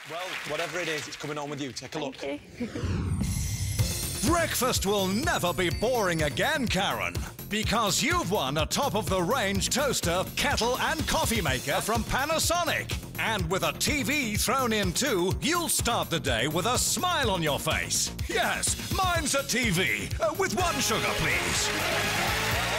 Well, whatever it is, it's coming on with you. Take a look. Thank you. Breakfast will never be boring again, Karen, because you've won a top-of-the-range toaster, kettle and coffee maker from Panasonic. And with a TV thrown in too, you'll start the day with a smile on your face. Yes, mine's a TV. With one sugar, please.